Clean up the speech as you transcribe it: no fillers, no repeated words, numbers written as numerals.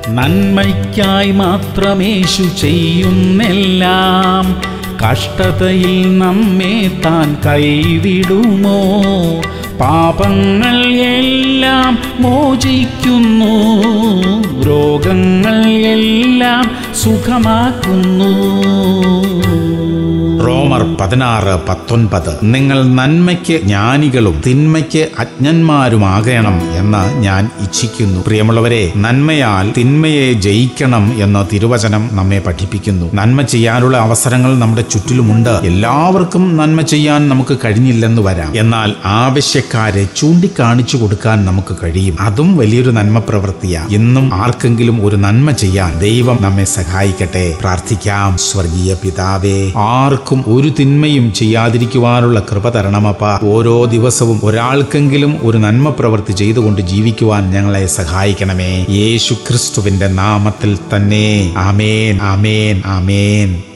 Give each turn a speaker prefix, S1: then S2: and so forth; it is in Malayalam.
S1: നന്മയ്ക്കായി മാത്രമേശു ചെയ്യുന്നെല്ലാം, കഷ്ടതയിൽ നമ്മെ താൻ കൈവിടുമോ? പാപങ്ങൾ എല്ലാം മോചിക്കുന്നു, രോഗങ്ങൾ എല്ലാം സുഖമാക്കുന്നു.
S2: റോമർ 16:19. നിങ്ങൾ നന്മയ്ക്ക് ജ്ഞാനികളും തിന്മയ്ക്ക് അജ്ഞന്മാരുമാകണം എന്ന് ഞാൻ ഇച്ഛിക്കുന്നു. പ്രിയമുള്ളവരെ, നന്മയാൽ തിന്മയെ ജയിക്കണം എന്ന് തിരുവചനം നമ്മെ പഠിപ്പിക്കുന്നു. നന്മ ചെയ്യാനുള്ള അവസരങ്ങൾ നമ്മുടെ ചുറ്റിലുമുണ്ട്. എല്ലാവർക്കും നന്മ ചെയ്യാൻ നമുക്ക് കഴിഞ്ഞില്ലെന്ന് വരാം. എന്നാൽ ആവശ്യക്കാരെ ചൂണ്ടിക്കാണിച്ചു കൊടുക്കാൻ നമുക്ക് കഴിയും. അതും വലിയൊരു നന്മ പ്രവൃത്തിയാ. ഇന്നും ആർക്കെങ്കിലും ഒരു നന്മ ചെയ്യാൻ ദൈവം നമ്മെ സഹായിക്കട്ടെ. പ്രാർത്ഥിക്കാം. സ്വർഗീയ പിതാവേ, ആർക്കും ഒരു തിന്മയും ചെയ്യാതിരിക്കുവാനുള്ള കൃപ തരണമപ്പ. ഓരോ ദിവസവും ഒരാൾക്കെങ്കിലും ഒരു നന്മ പ്രവൃത്തി ചെയ്തുകൊണ്ട് ജീവിക്കുവാൻ ഞങ്ങളെ സഹായിക്കണമേ. യേശു ക്രിസ്തുവിന്റെ നാമത്തിൽ തന്നെ. ആമേൻ, ആമേൻ, ആമേൻ.